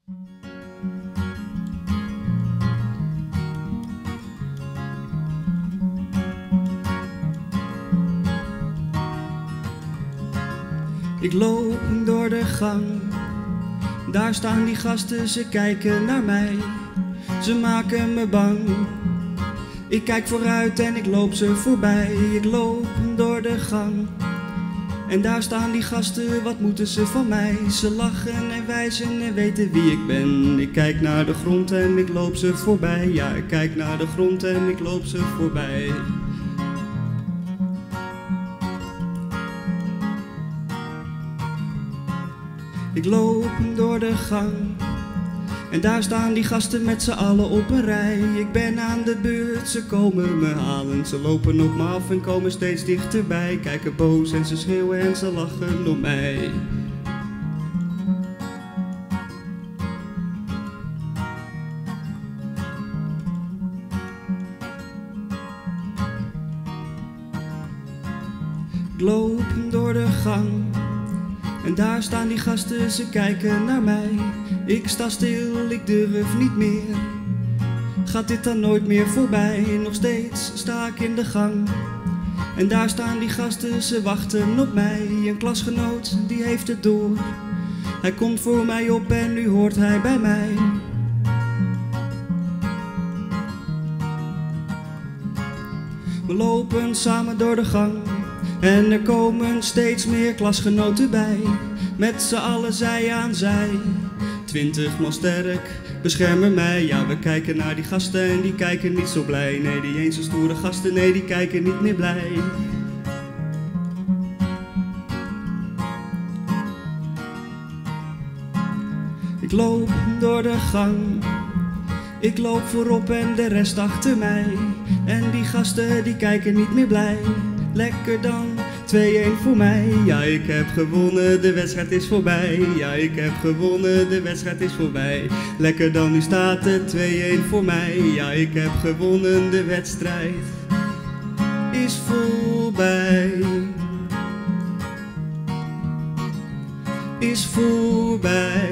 Ik loop door de gang, daar staan die gasten, ze kijken naar mij, ze maken me bang. Ik kijk vooruit en ik loop ze voorbij, ik loop door de gang. En daar staan die gasten, wat moeten ze van mij? Ze lachen en wijzen en weten wie ik ben. Ik kijk naar de grond en ik loop ze voorbij. Ja, ik kijk naar de grond en ik loop ze voorbij. Ik loop door de gang en daar staan die gasten met z'n allen op een rij. Ik ben aan de beurt, ze komen me halen. Ze lopen op me af en komen steeds dichterbij. Kijken boos en ze schreeuwen en ze lachen om mij. Ik loop door de gang en daar staan die gasten, ze kijken naar mij. Ik sta stil, ik durf niet meer. Gaat dit dan nooit meer voorbij? Nog steeds sta ik in de gang. En daar staan die gasten, ze wachten op mij. Een klasgenoot, die heeft het door. Hij komt voor mij op en nu hoort hij bij mij. We lopen samen door de gang en er komen steeds meer klasgenoten bij. Met z'n allen zij aan zij, 20 man sterk, beschermen mij. Ja, we kijken naar die gasten en die kijken niet zo blij. Nee, die eens zo stoere gasten, nee, die kijken niet meer blij. Ik loop door de gang, ik loop voorop en de rest achter mij. En die gasten, die kijken niet meer blij. Lekker dan, 2-1 voor mij. Ja, ik heb gewonnen, de wedstrijd is voorbij. Ja, ik heb gewonnen, de wedstrijd is voorbij. Lekker dan, nu staat het 2-1 voor mij. Ja, ik heb gewonnen, de wedstrijd is voorbij. Is voorbij.